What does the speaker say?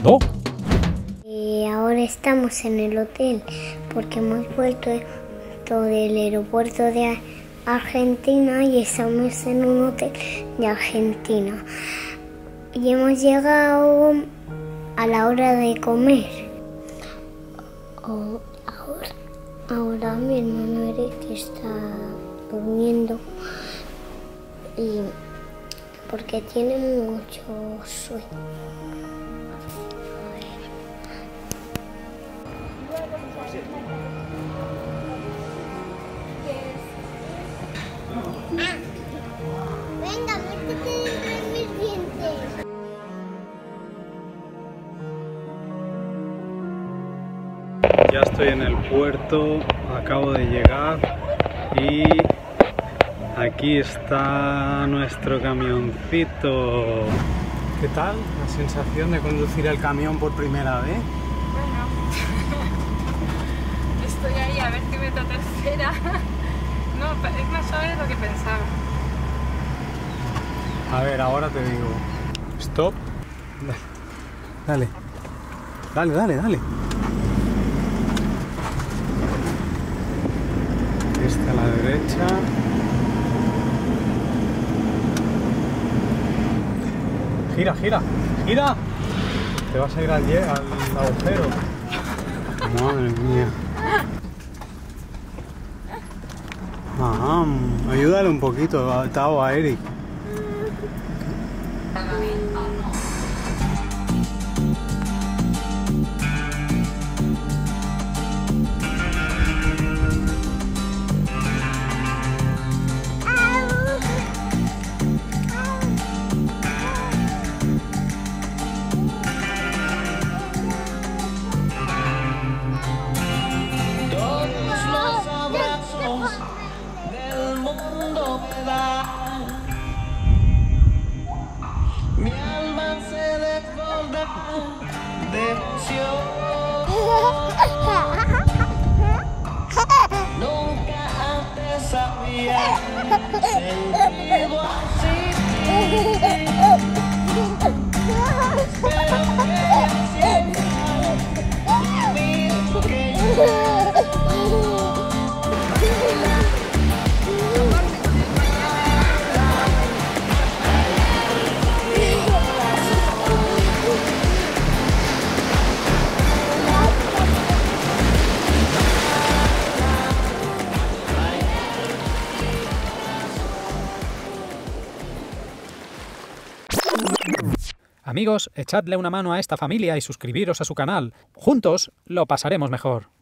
mundo. Ahora estamos en el hotel porque hemos vuelto del aeropuerto de Argentina y estamos en un hotel de Argentina. Y hemos llegado a la hora de comer. Ahora mi hermano Eric está durmiendo y porque tiene mucho sueño. Venga, métete dentro de mis dientes. Ya estoy en el puerto, acabo de llegar y aquí está nuestro camioncito. ¿Qué tal la sensación de conducir el camión por primera vez? Bueno, estoy ahí a ver si meto tercera. No, es más suave de lo que pensaba. A ver, ahora te digo. Stop. Dale. Dale, dale, dale. Este a la derecha. Gira, gira, gira. Te vas a ir al agujero. Madre mía. Ayúdale un poquito, Tao, a Eric. Mi alma se desborda de emoción. Nunca antes había sentido así. Espero que sienta lo mismo que yo. Amigos, echadle una mano a esta familia y suscribiros a su canal. Juntos lo pasaremos mejor.